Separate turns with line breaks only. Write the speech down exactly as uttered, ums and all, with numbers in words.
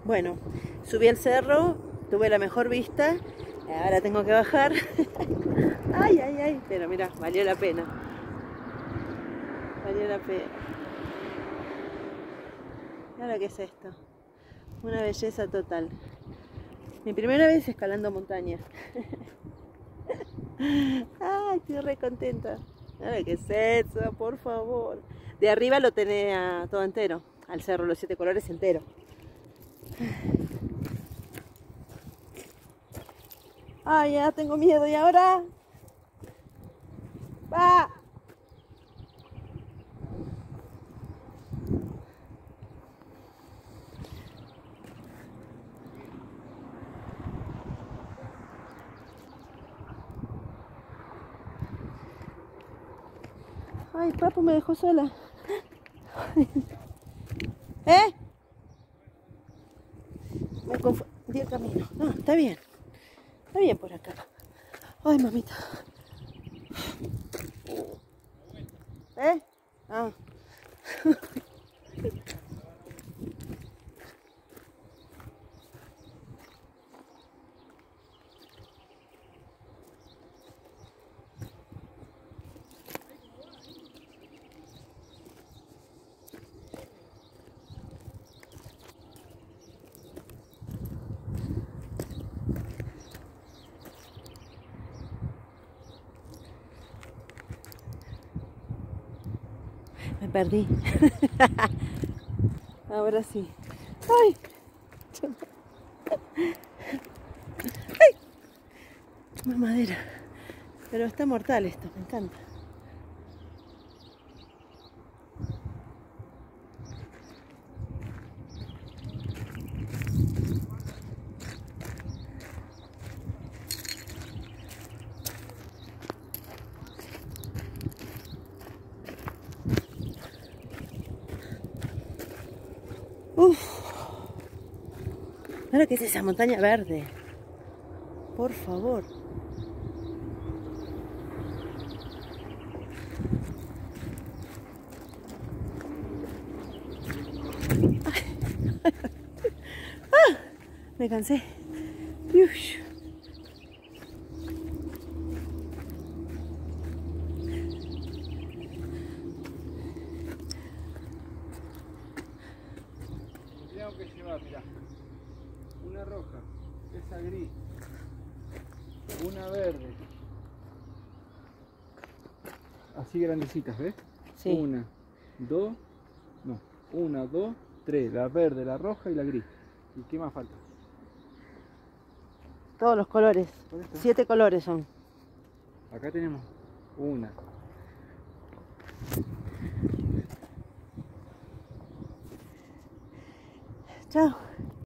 Bueno, subí al cerro, tuve la mejor vista, ahora tengo que bajar. Ay, ay, ay, pero mira, valió la pena. Valió la pena. ¿Y ahora qué es esto? Una belleza total. Mi primera vez escalando montañas. Ay, estoy re contenta. Ahora qué es eso, por favor. De arriba lo tenía todo entero, al cerro, los siete colores entero. Ay, ya tengo miedo. ¿Y ahora? ¡Va! Ay, papu me dejó sola. ¿Eh? Me confundí el camino. No, está bien. Está bien por acá. Ay, mamita. ¿Eh? Ah. Me perdí. Ahora sí. ¡Ay! ¡Ay! Más madera. Pero está mortal esto, me encanta. Uf. Mira que es esa montaña verde. Por favor. Ah, me cansé. Ush.
Tengo que llevar, mirá, una roja, esa gris, una verde, así grandecitas, ¿ves?
Sí.
Una, dos, no, una, dos, tres, la verde, la roja y la gris. ¿Y qué más falta?
Todos los colores. Siete colores son.
Acá tenemos una.
Chao.